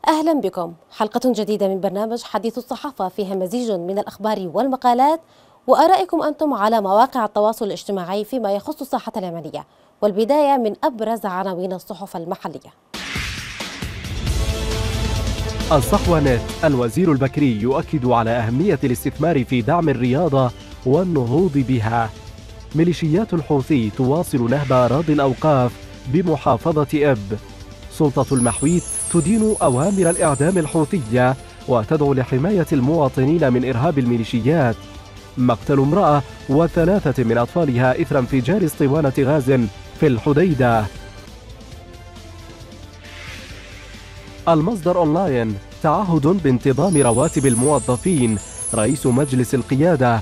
أهلا بكم حلقة جديدة من برنامج حديث الصحافة فيها مزيج من الأخبار والمقالات وآرائكم أنتم على مواقع التواصل الاجتماعي فيما يخص الساحة اليمنية. والبداية من أبرز عناوين الصحف المحلية. الصحوة نت. الوزير البكري يؤكد على أهمية الاستثمار في دعم الرياضة والنهوض بها. ميليشيات الحوثي تواصل نهب أراضي الأوقاف بمحافظة إب. سلطة المحويت تدين أوامر الإعدام الحوثية وتدعو لحماية المواطنين من إرهاب الميليشيات. مقتل امرأة وثلاثة من أطفالها إثر انفجار اسطوانة غاز في الحديدة. المصدر أونلاين. تعهد بانتظام رواتب الموظفين. رئيس مجلس القيادة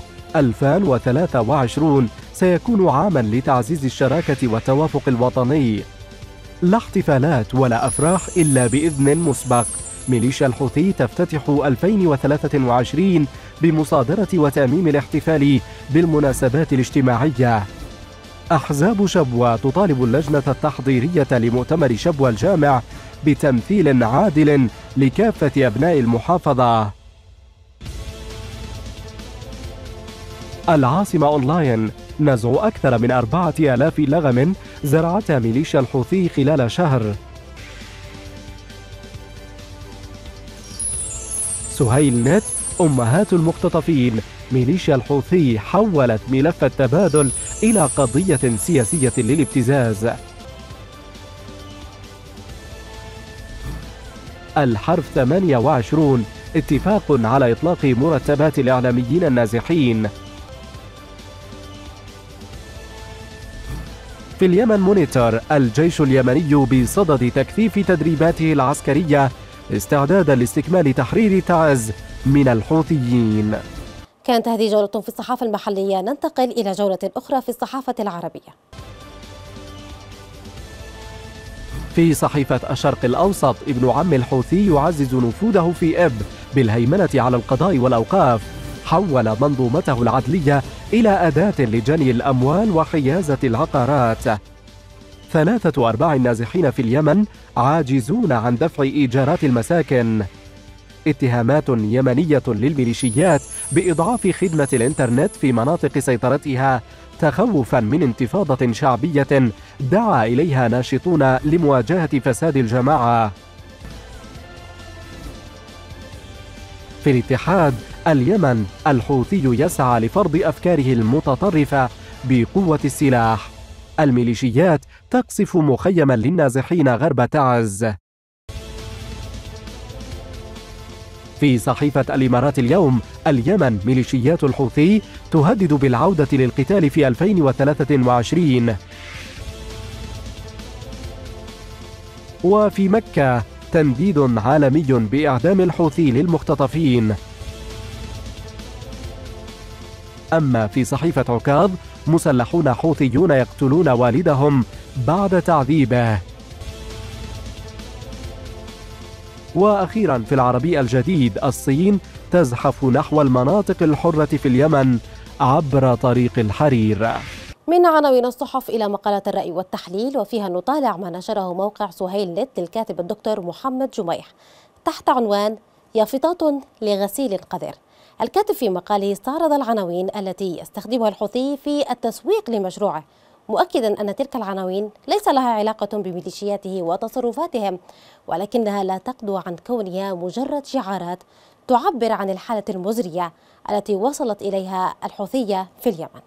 2023 سيكون عاما لتعزيز الشراكة والتوافق الوطني. لا احتفالات ولا أفراح إلا بإذن مسبق. ميليشيا الحوثي تفتتح 2023 بمصادرة وتأميم الاحتفال بالمناسبات الاجتماعية. أحزاب شبوة تطالب اللجنة التحضيرية لمؤتمر شبوة الجامع بتمثيل عادل لكافة أبناء المحافظة. العاصمة أونلاين. نزع أكثر من 4000 لغم زرعتها ميليشيا الحوثي خلال شهر. سهيل نت. أمهات المختطفين. ميليشيا الحوثي حولت ملف التبادل إلى قضية سياسية للابتزاز. الحرف 28. اتفاق على إطلاق مرتبات الإعلاميين النازحين. في اليمن مونيتور. الجيش اليمني بصدد تكثيف تدريباته العسكرية استعدادا لاستكمال تحرير تعز من الحوثيين. كانت هذه جولة في الصحافة المحلية، ننتقل إلى جولة أخرى في الصحافة العربية. في صحيفة الشرق الأوسط. ابن عم الحوثي يعزز نفوذه في إب بالهيمنة على القضاء والأوقاف. حول منظومته العدلية إلى أداة لجني الأموال وحيازة العقارات. 3/4 النازحين في اليمن عاجزون عن دفع إيجارات المساكن. اتهامات يمنية للميليشيات بإضعاف خدمة الإنترنت في مناطق سيطرتها تخوفا من انتفاضة شعبية دعا إليها ناشطون لمواجهة فساد الجماعة. في الاتحاد. اليمن. الحوثي يسعى لفرض أفكاره المتطرفة بقوة السلاح. الميليشيات تقصف مخيما للنازحين غرب تعز. في صحيفة الإمارات اليوم. اليمن. ميليشيات الحوثي تهدد بالعودة للقتال في 2023. وفي مكة. تنديد عالمي بإعدام الحوثي للمختطفين. أما في صحيفة عكاظ. مسلحون حوثيون يقتلون والدهم بعد تعذيبه. وأخيرا في العربي الجديد. الصين تزحف نحو المناطق الحرة في اليمن عبر طريق الحرير. من عناوين الصحف إلى مقالات الرأي والتحليل، وفيها نطالع ما نشره موقع سهيل نت للكاتب الدكتور محمد جميح تحت عنوان يافطات لغسيل القذر. الكاتب في مقاله استعرض العناوين التي يستخدمها الحوثي في التسويق لمشروعه، مؤكدا أن تلك العناوين ليس لها علاقة بميليشياته وتصرفاتهم، ولكنها لا تقضو عن كونها مجرد شعارات تعبر عن الحالة المزرية التي وصلت إليها الحوثية في اليمن.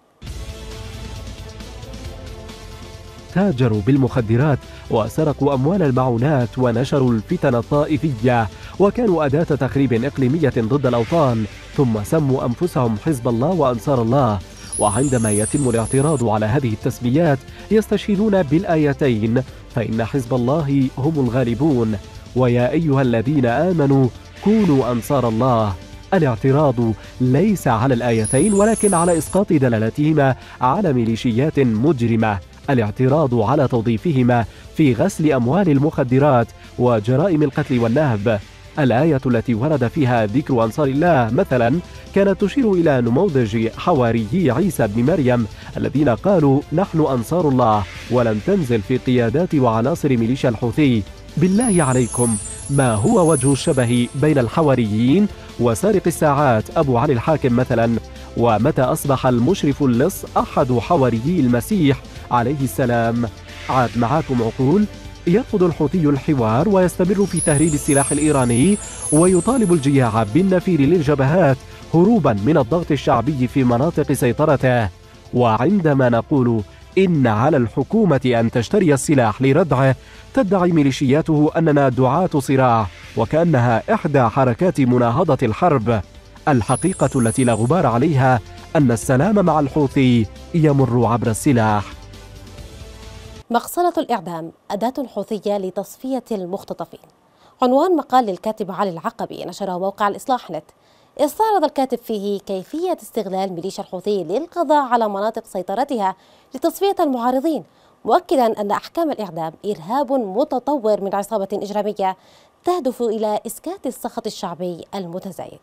تاجروا بالمخدرات وسرقوا أموال المعونات ونشروا الفتن الطائفية وكانوا أداة تخريب إقليمية ضد الأوطان، ثم سموا أنفسهم حزب الله وأنصار الله. وعندما يتم الاعتراض على هذه التسميات يستشهدون بالآيتين: فإن حزب الله هم الغالبون، ويا أيها الذين آمنوا كونوا أنصار الله. الاعتراض ليس على الآيتين ولكن على إسقاط دلالتهما على ميليشيات مجرمة. الاعتراض على توظيفهما في غسل أموال المخدرات وجرائم القتل والنهب. الآية التي ورد فيها ذكر أنصار الله مثلا كانت تشير إلى نموذج حواريي عيسى بن مريم الذين قالوا نحن أنصار الله، ولم تنزل في قيادات وعناصر ميليشيا الحوثي. بالله عليكم، ما هو وجه الشبه بين الحواريين وسارق الساعات أبو علي الحاكم مثلا؟ ومتى أصبح المشرف اللص أحد حواريي المسيح عليه السلام؟ عاد معاكم عقول. يرفض الحوثي الحوار ويستمر في تهريب السلاح الإيراني ويطالب الجياع بالنفير للجبهات هروبا من الضغط الشعبي في مناطق سيطرته. وعندما نقول إن على الحكومة أن تشتري السلاح لردعه، تدعي ميليشياته أننا دعاة صراع وكأنها إحدى حركات مناهضة الحرب. الحقيقة التي لا غبار عليها أن السلام مع الحوثي يمر عبر السلاح. مقصلة الإعدام أداة حوثية لتصفية المختطفين، عنوان مقال للكاتب علي العقبي نشره موقع الإصلاح نت. استعرض الكاتب فيه كيفية استغلال ميليشيا الحوثي للقضاء على مناطق سيطرتها لتصفية المعارضين، مؤكدا أن أحكام الإعدام إرهاب متطور من عصابة إجرامية تهدف إلى إسكات السخط الشعبي المتزايد.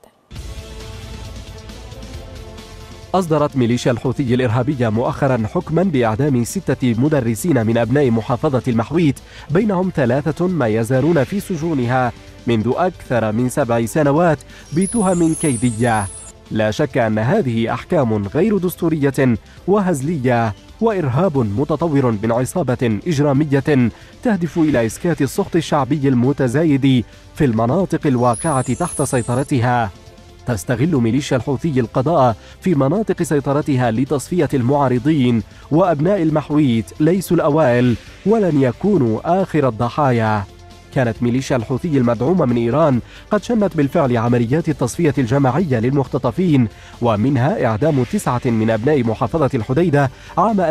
أصدرت ميليشيا الحوثي الإرهابية مؤخرا حكما بإعدام 6 مدرسين من أبناء محافظة المحويت، بينهم 3 ما يزالون في سجونها منذ أكثر من 7 سنوات بتهم كيدية. لا شك أن هذه أحكام غير دستورية وهزلية وإرهاب متطور من عصابة إجرامية تهدف إلى إسكات السخط الشعبي المتزايد في المناطق الواقعة تحت سيطرتها. تستغل ميليشيا الحوثي القضاء في مناطق سيطرتها لتصفية المعارضين، وأبناء المحويت ليسوا الأوائل ولن يكونوا آخر الضحايا. كانت ميليشيا الحوثي المدعومة من إيران قد شنت بالفعل عمليات التصفية الجماعية للمختطفين، ومنها إعدام 9 من أبناء محافظة الحديدة عام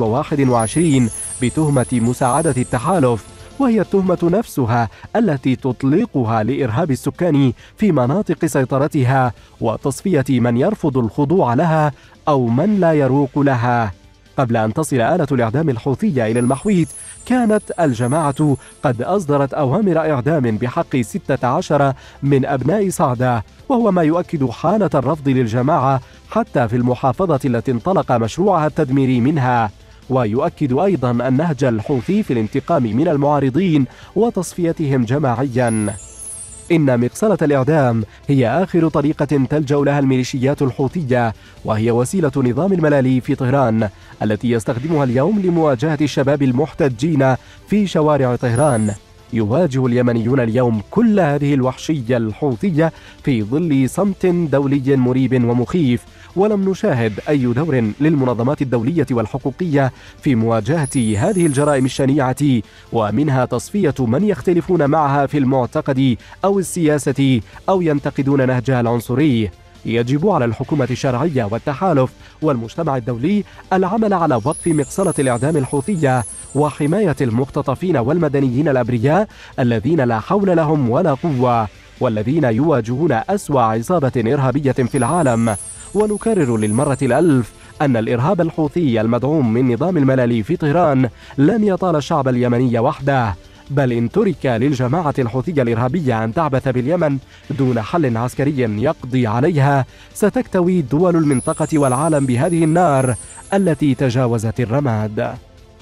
2021 بتهمة مساعدة التحالف، وهي التهمة نفسها التي تطلقها لإرهاب السكان في مناطق سيطرتها وتصفية من يرفض الخضوع لها أو من لا يروق لها. قبل أن تصل آلة الإعدام الحوثية إلى المحويت، كانت الجماعة قد أصدرت أوامر إعدام بحق 16 من أبناء صعدة، وهو ما يؤكد حالة الرفض للجماعة حتى في المحافظة التي انطلق مشروعها التدميري منها. ويؤكد أيضا النهج الحوثي في الانتقام من المعارضين وتصفيتهم جماعيا. إن مقصلة الإعدام هي آخر طريقة تلجأ لها الميليشيات الحوثية، وهي وسيلة نظام الملالي في طهران التي يستخدمها اليوم لمواجهة الشباب المحتجين في شوارع طهران. يواجه اليمنيون اليوم كل هذه الوحشية الحوثية في ظل صمت دولي مريب ومخيف، ولم نشاهد أي دور للمنظمات الدولية والحقوقية في مواجهة هذه الجرائم الشنيعة، ومنها تصفية من يختلفون معها في المعتقد أو السياسة أو ينتقدون نهجها العنصري. يجب على الحكومة الشرعية والتحالف والمجتمع الدولي العمل على وقف مقصلة الإعدام الحوثية وحماية المختطفين والمدنيين الأبرياء الذين لا حول لهم ولا قوة، والذين يواجهون أسوأ عصابة إرهابية في العالم. ونكرر للمرة الألف أن الإرهاب الحوثي المدعوم من نظام الملالي في طهران لن يطال الشعب اليمني وحده، بل إن ترك للجماعة الحوثية الإرهابية أن تعبث باليمن دون حل عسكري يقضي عليها، ستكتوي دول المنطقة والعالم بهذه النار التي تجاوزت الرماد.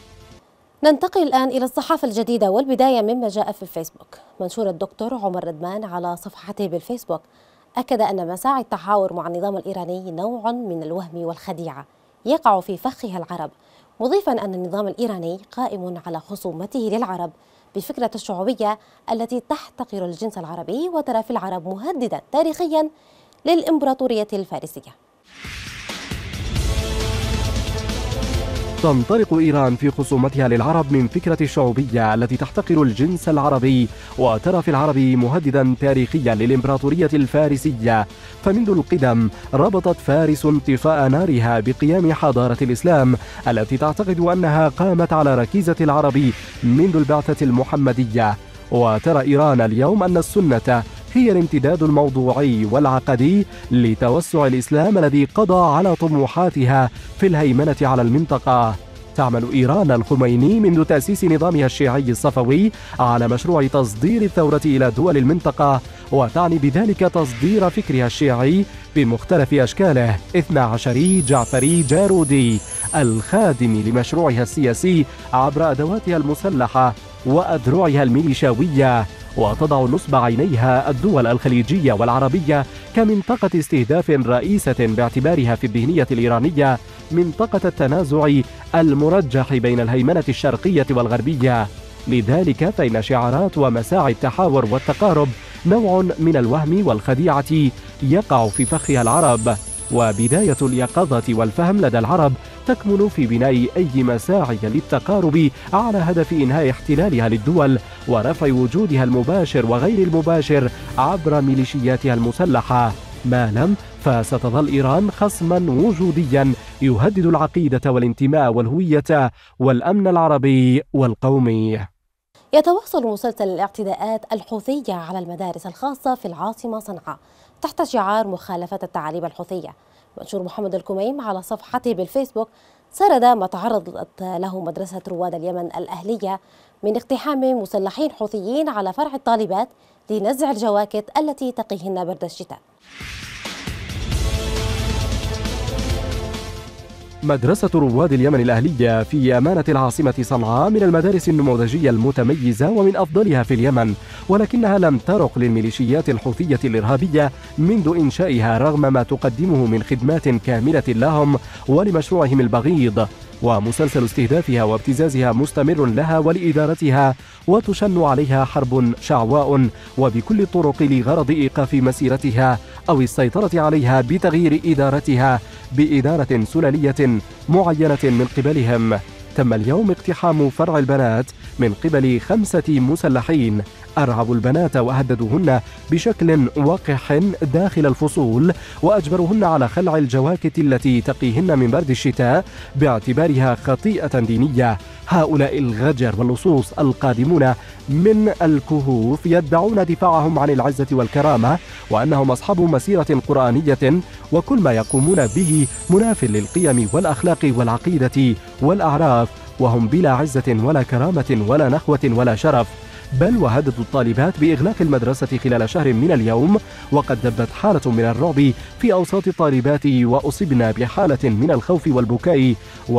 ننتقل الآن إلى الصحافة الجديدة، والبداية مما جاء في الفيسبوك. منشور الدكتور عمر ردمان على صفحته بالفيسبوك أكد أن مساعي التحاور مع النظام الإيراني نوع من الوهم والخديعة يقع في فخها العرب، مضيفا أن النظام الإيراني قائم على خصومته للعرب بفكرة الشعوبية التي تحتقر الجنس العربي وترى في العرب مهددا تاريخيا للإمبراطورية الفارسية. تنطلق إيران في خصومتها للعرب من فكرة الشعوبية التي تحتقر الجنس العربي وترى في العرب مهددا تاريخيا للإمبراطورية الفارسية. فمنذ القدم ربطت فارس انطفاء نارها بقيام حضارة الإسلام التي تعتقد أنها قامت على ركيزة العرب منذ البعثة المحمدية. وترى إيران اليوم أن السنة هي الامتداد الموضوعي والعقدي لتوسع الإسلام الذي قضى على طموحاتها في الهيمنة على المنطقة. تعمل إيران الخميني منذ تأسيس نظامها الشيعي الصفوي على مشروع تصدير الثورة إلى دول المنطقة، وتعني بذلك تصدير فكرها الشيعي بمختلف أشكاله 12 جعفري جارودي الخادم لمشروعها السياسي عبر أدواتها المسلحة وأذرعها الميليشاوية، وتضع نصب عينيها الدول الخليجية والعربية كمنطقة استهداف رئيسة باعتبارها في الذهنية الإيرانية منطقة التنازع المرجح بين الهيمنة الشرقية والغربية. لذلك فإن شعارات ومساعي التحاور والتقارب نوع من الوهم والخديعة يقع في فخها العرب، وبداية اليقظة والفهم لدى العرب تكمن في بناء أي مساعي للتقارب على هدف إنهاء احتلالها للدول ورفع وجودها المباشر وغير المباشر عبر ميليشياتها المسلحة. ما لم فستظل إيران خصما وجوديا يهدد العقيدة والانتماء والهوية والأمن العربي والقومي. يتواصل مسلسل الاعتداءات الحوثية على المدارس الخاصة في العاصمة صنعاء تحت شعار مخالفة التعاليم الحوثية. منشور محمد الكميم على صفحته بالفيسبوك سرد ما تعرضت له مدرسة رواد اليمن الأهلية من اقتحام مسلحين حوثيين على فرع الطالبات لنزع الجواكت التي تقيهن برد الشتاء. مدرسة رواد اليمن الأهلية في أمانة العاصمة صنعاء من المدارس النموذجية المتميزة ومن أفضلها في اليمن، ولكنها لم ترق للميليشيات الحوثية الإرهابية منذ إنشائها رغم ما تقدمه من خدمات كاملة لهم ولمشروعهم البغيض. ومسلسل استهدافها وابتزازها مستمر لها ولإدارتها، وتشن عليها حرب شعواء وبكل الطرق لغرض إيقاف مسيرتها أو السيطرة عليها بتغيير إدارتها بإدارة سلالية معينة من قبلهم. تم اليوم اقتحام فرع البنات من قبل 5 مسلحين أرعبوا البنات وهددوهن بشكل وقح داخل الفصول، وأجبروهن على خلع الجواكت التي تقيهن من برد الشتاء باعتبارها خطيئة دينية. هؤلاء الغجر واللصوص القادمون من الكهوف يدعون دفاعهم عن العزة والكرامة وأنهم أصحاب مسيرة قرآنية، وكل ما يقومون به مناف للقيم والأخلاق والعقيدة والأعراف، وهم بلا عزة ولا كرامة ولا نخوة ولا شرف. بل وهددوا الطالبات بإغلاق المدرسة خلال شهر من اليوم، وقد دبت حالة من الرعب في أوساط الطالبات وأصبنا بحالة من الخوف والبكاء،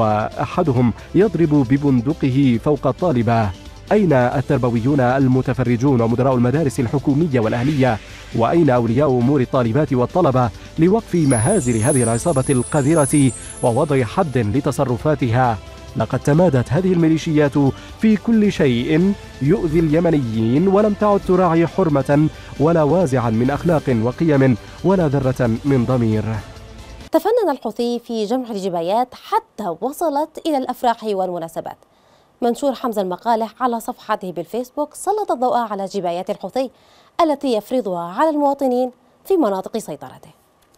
وأحدهم يضرب ببندقه فوق الطالبة. أين التربويون المتفرجون ومدراء المدارس الحكومية والأهلية؟ وأين أولياء أمور الطالبات والطلبة لوقف مهازل هذه العصابة القذرة ووضع حد لتصرفاتها؟ لقد تمادت هذه الميليشيات في كل شيء يؤذي اليمنيين، ولم تعد تراعي حرمة ولا وازعا من أخلاق وقيم ولا ذرة من ضمير. تفنن الحوثي في جمع الجبايات حتى وصلت إلى الأفراح والمناسبات. منشور حمزة المقالح على صفحته بالفيسبوك سلط الضوء على جبايات الحوثي التي يفرضها على المواطنين في مناطق سيطرته.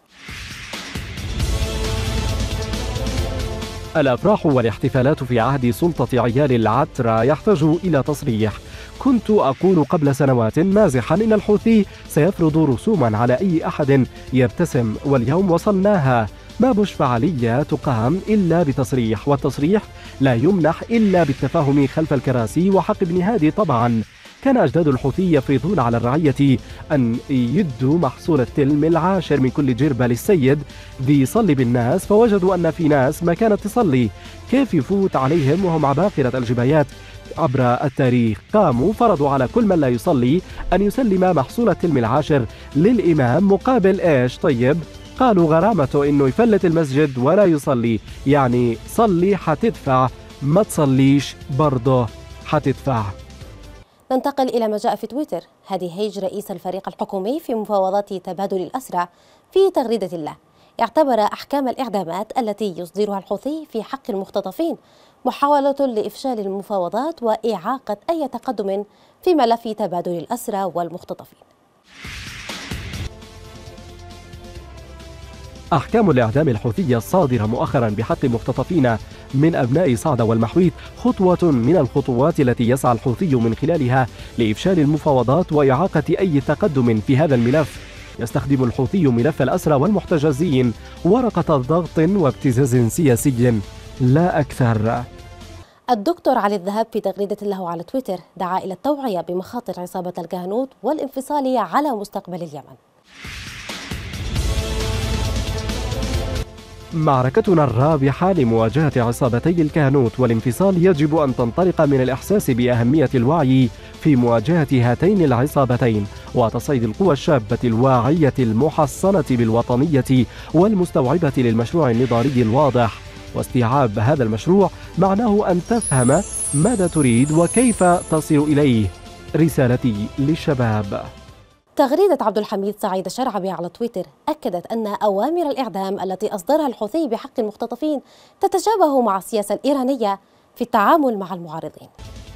الأفراح والاحتفالات في عهد سلطة عيال العترة يحتاج إلى تصريح. كنت أقول قبل سنوات مازحا إن الحوثي سيفرض رسوما على أي أحد يبتسم، واليوم وصلناها. ما بش فعالية تقام إلا بتصريح، والتصريح لا يمنح إلا بالتفاهم خلف الكراسي وحق ابن هادي. طبعا كان أجداد الحوثي يفرضون على الرعية أن يدوا محصول التلم العاشر من كل جربة للسيد ذي يصلي بالناس، فوجدوا أن في ناس ما كانت تصلي. كيف يفوت عليهم وهم عباقرة الجبايات عبر التاريخ؟ قاموا فرضوا على كل من لا يصلي أن يسلم محصول التلم العاشر للإمام مقابل إيش؟ طيب قالوا غرامته إنه يفلت المسجد ولا يصلي، يعني صلي حتدفع، ما تصليش برضه حتدفع. ننتقل إلى ما جاء في تويتر. هادي هيج رئيس الفريق الحكومي في مفاوضات تبادل الأسرى في تغريدة له اعتبر أحكام الإعدامات التي يصدرها الحوثي في حق المختطفين محاولة لإفشال المفاوضات وإعاقة أي تقدم في ملف تبادل الأسرى والمختطفين. أحكام الإعدام الحوثية الصادرة مؤخرا بحق مختطفين من أبناء صعدة والمحويت خطوة من الخطوات التي يسعى الحوثي من خلالها لإفشال المفاوضات وإعاقة أي تقدم في هذا الملف. يستخدم الحوثي ملف الأسرى والمحتجزين ورقة ضغط وابتزاز سياسي لا أكثر. الدكتور علي الذهب في تغريدة له على تويتر دعا إلى التوعية بمخاطر عصابة الكهنوت والانفصال على مستقبل اليمن. معركتنا الرابحة لمواجهة عصابتي الكهنوت والانفصال يجب أن تنطلق من الإحساس بأهمية الوعي في مواجهة هاتين العصابتين وتصعيد القوى الشابة الواعية المحصنة بالوطنية والمستوعبة للمشروع النضالي الواضح. واستيعاب هذا المشروع معناه أن تفهم ماذا تريد وكيف تصل إليه. رسالتي للشباب. تغريدة عبد الحميد سعيد الشرعبي على تويتر أكدت أن أوامر الإعدام التي أصدرها الحوثي بحق المختطفين تتشابه مع السياسة الإيرانية في التعامل مع المعارضين.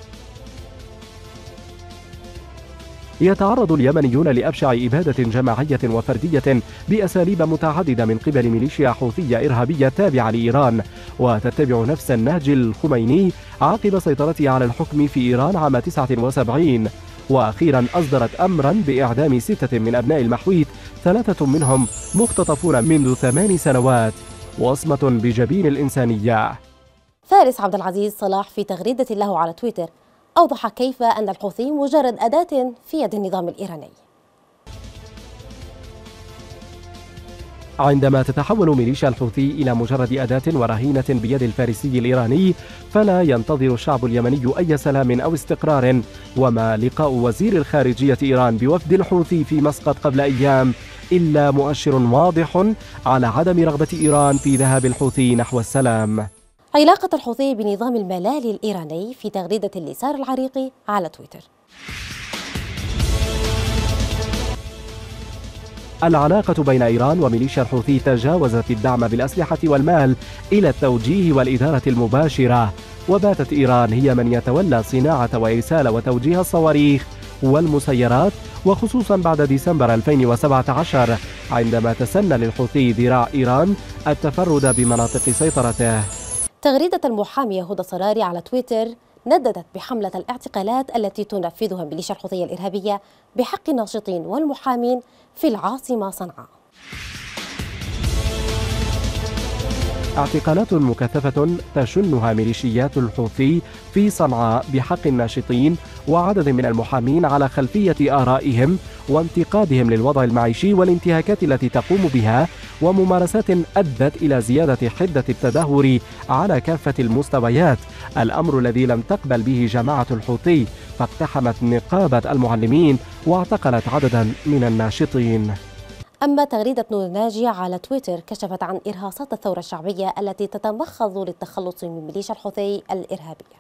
يتعرض اليمنيون لأبشع إبادة جماعية وفردية بأساليب متعددة من قبل ميليشيا حوثية إرهابية تابعة لإيران وتتبع نفس النهج الخميني عقب سيطرته على الحكم في إيران عام 79. وأخيرا أصدرت أمرا بإعدام 6 من أبناء المحويت، 3 منهم مختطفون منذ 8 سنوات، وصمة بجبين الإنسانية. فارس عبد العزيز صلاح في تغريدة له على تويتر أوضح كيف أن الحوثي مجرد أداة في يد النظام الإيراني. عندما تتحول ميليشيا الحوثي إلى مجرد أداة ورهينة بيد الفارسي الإيراني فلا ينتظر الشعب اليمني أي سلام أو استقرار. وما لقاء وزير الخارجية إيران بوفد الحوثي في مسقط قبل أيام إلا مؤشر واضح على عدم رغبة إيران في ذهاب الحوثي نحو السلام. علاقة الحوثي بنظام الملالي الإيراني في تغريدة اليسار العريقي على تويتر. العلاقة بين إيران وميليشيا الحوثي تجاوزت الدعم بالأسلحة والمال إلى التوجيه والإدارة المباشرة، وباتت إيران هي من يتولى صناعة وإرسال وتوجيه الصواريخ والمسيرات، وخصوصا بعد ديسمبر 2017 عندما تسنى للحوثي ذراع إيران التفرد بمناطق سيطرته. تغريدة المحامية هدى صراري على تويتر نددت بحملة الاعتقالات التي تنفذها ميليشيا الحوثية الإرهابية بحق الناشطين والمحامين في العاصمة صنعاء. اعتقالات مكثفة تشنها ميليشيات الحوثي في صنعاء بحق الناشطين وعدد من المحامين على خلفية آرائهم وانتقادهم للوضع المعيشي والانتهاكات التي تقوم بها، وممارسات أدت إلى زيادة حدة التدهور على كافة المستويات، الأمر الذي لم تقبل به جماعة الحوثي، فاقتحمت نقابة المعلمين واعتقلت عددا من الناشطين. أما تغريدة نور ناجي على تويتر كشفت عن إرهاصات الثورة الشعبية التي تتمخض للتخلص من ميليشيا الحوثي الإرهابية.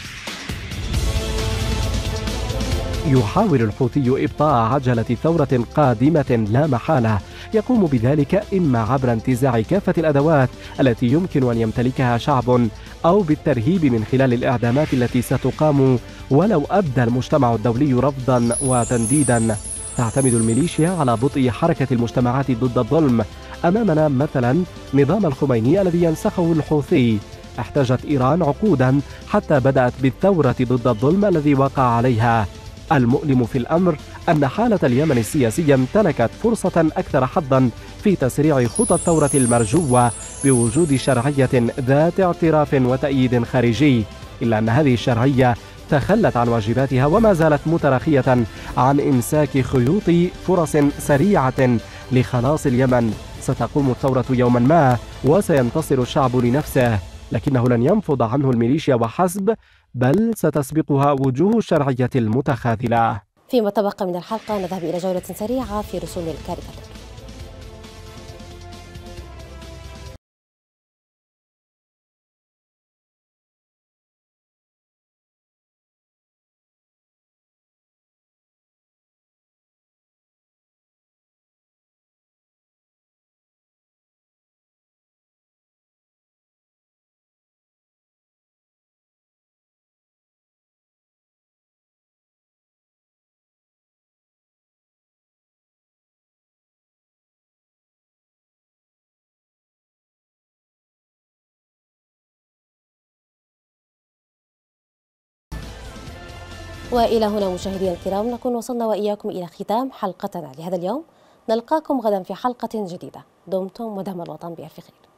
يحاول الحوثي إبطاء عجلة ثورة قادمة لا محالة، يقوم بذلك إما عبر انتزاع كافة الأدوات التي يمكن أن يمتلكها شعب، أو بالترهيب من خلال الإعدامات التي ستقام ولو أبدى المجتمع الدولي رفضا وتنديدا. تعتمد الميليشيا على بطء حركة المجتمعات ضد الظلم. أمامنا مثلا نظام الخميني الذي ينسخه الحوثي. احتاجت إيران عقودا حتى بدأت بالثورة ضد الظلم الذي وقع عليها. المؤلم في الأمر أن حالة اليمن السياسية امتلكت فرصة أكثر حظا في تسريع خطى الثورة المرجوة بوجود شرعية ذات اعتراف وتأييد خارجي، إلا أن هذه الشرعية تخلت عن واجباتها وما زالت متراخية عن إمساك خيوط فرص سريعة لخلاص اليمن. ستقوم الثورة يوما ما وسينتصر الشعب لنفسه، لكنه لن ينفض عنه الميليشيا وحسب، بل ستسبقها وجوه الشرعية المتخاذلة. فيما تبقى من الحلقة نذهب إلى جولة سريعة في رسوم الكاريكاتير. وإلى هنا مشاهدينا الكرام نكون وصلنا وإياكم إلى ختام حلقتنا لهذا اليوم. نلقاكم غدا في حلقة جديدة. دمتم ودام الوطن بألف خير.